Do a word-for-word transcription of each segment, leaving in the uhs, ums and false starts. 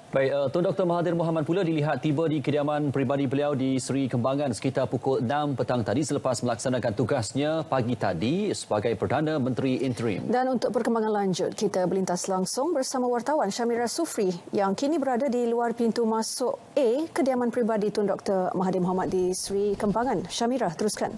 Baik, uh, Tun Doktor Mahathir Mohamad pula dilihat tiba di kediaman peribadi beliau di Seri Kembangan sekitar pukul enam petang tadi selepas melaksanakan tugasnya pagi tadi sebagai Perdana Menteri Interim. Dan untuk perkembangan lanjut, kita berlintas langsung bersama wartawan Syamira Sufri yang kini berada di luar pintu masuk A kediaman peribadi Tun Doktor Mahathir Mohamad di Seri Kembangan. Syamira, teruskan.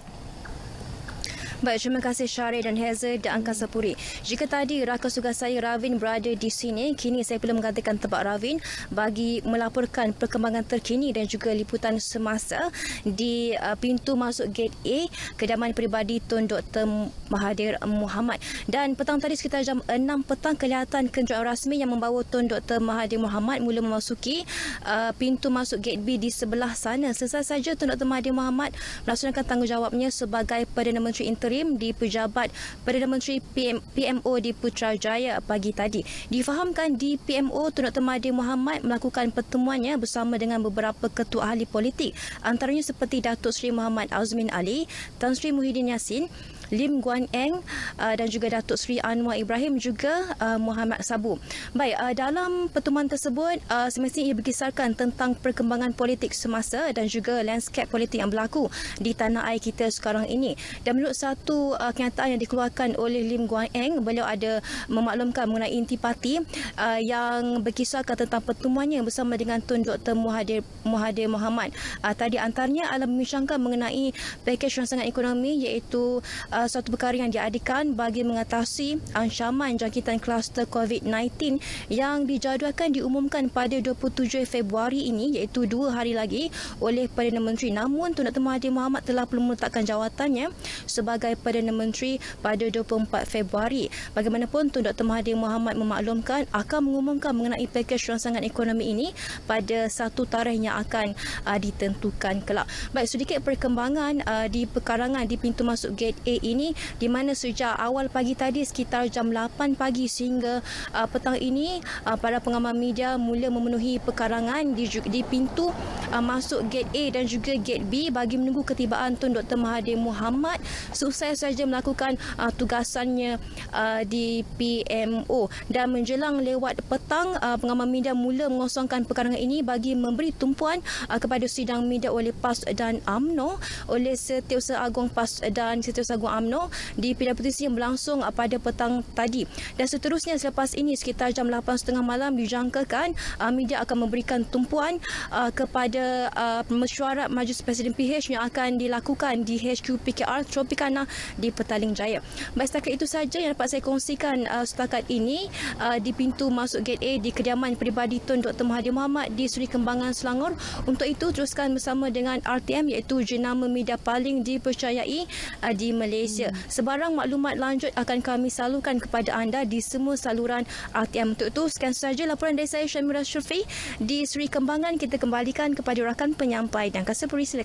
Baik, terima kasih Syarif dan Hazel dan Angkasa Puri. Jika tadi rakan tugas saya Ravin berada di sini, kini saya perlu menggantikan tempat Ravin bagi melaporkan perkembangan terkini dan juga liputan semasa di uh, pintu masuk gate A kediaman peribadi Tun Doktor Mahathir Mohamad. Dan petang tadi sekitar jam enam petang kelihatan kenderaan rasmi yang membawa Tun Doktor Mahathir Mohamad mula memasuki uh, pintu masuk gate B di sebelah sana. Selesai saja Tun Doktor Mahathir Mohamad melaksanakan tanggungjawabnya sebagai Perdana Menteri Interim di pejabat Perdana Menteri P M O di Putrajaya pagi tadi. Difahamkan di P M O Tun Doktor Mahathir Mohamad melakukan pertemuannya bersama dengan beberapa ketua ahli politik, antaranya seperti Datuk Seri Muhammad Azmin Ali, Tan Sri Muhyiddin Yassin, Lim Guan Eng uh, dan juga Datuk Seri Anwar Ibrahim juga uh, Muhammad Sabu. Baik, uh, dalam pertemuan tersebut uh, semestinya ia berkisarkan tentang perkembangan politik semasa dan juga landscape politik yang berlaku di tanah air kita sekarang ini. Dan menurut satu uh, kenyataan yang dikeluarkan oleh Lim Guan Eng, beliau ada memaklumkan mengenai intipati uh, yang berkisarkan tentang pertemuannya bersama dengan Tun Doktor Mahathir Mahathir Mohamad. Uh, tadi antaranya adalah membincangkan mengenai pakej rangsangan ekonomi iaitu uh, satu perkara yang diadakan bagi mengatasi ancaman jangkitan kluster COVID sembilan belas yang dijadualkan diumumkan pada dua puluh tujuh Februari ini, iaitu dua hari lagi oleh Perdana Menteri. Namun Tun Doktor Mahathir Mohamad telah perlu meletakkan jawatannya sebagai Perdana Menteri pada dua puluh empat Februari. Bagaimanapun Tun Doktor Mahathir Mohamad memaklumkan akan mengumumkan mengenai pakej rangsangan ekonomi ini pada satu tarikh yang akan uh, ditentukan kelak. Baik, sedikit perkembangan uh, di perkarangan di pintu masuk gate A ini, di mana sejak awal pagi tadi sekitar jam lapan pagi sehingga uh, petang ini uh, para pengamal media mula memenuhi perkarangan di, di pintu uh, masuk gate A dan juga gate B bagi menunggu ketibaan Tun Doktor Mahathir Mohamad selesai saja melakukan uh, tugasannya uh, di P M O. Dan menjelang lewat petang, uh, pengamal media mula mengosongkan perkarangan ini bagi memberi tumpuan uh, kepada sidang media oleh P A S dan U M N O oleh Setiausaha Agung P A S dan Setiausaha Agung U M N O di pilihan petisi yang berlangsung pada petang tadi. Dan seterusnya selepas ini sekitar jam lapan tiga puluh malam dijangkakan uh, media akan memberikan tumpuan uh, kepada uh, mesyuarat Majlis Presiden P H yang akan dilakukan di H Q P K R Tropicana di Petaling Jaya. Baik, setakat itu saja yang dapat saya kongsikan uh, setakat ini uh, di pintu masuk gate A di kediaman peribadi Tun Doktor Mahathir Mohamad di Seri Kembangan, Selangor. Untuk itu teruskan bersama dengan R T M iaitu jenama media paling dipercayai uh, di Malaysia. Sebarang maklumat lanjut akan kami salurkan kepada anda di semua saluran R T M. Untuk itu, sekian sahaja laporan dari saya Syamira Sufri di Seri Kembangan. Kita kembalikan kepada rakan penyampai dan Angkasa Puri.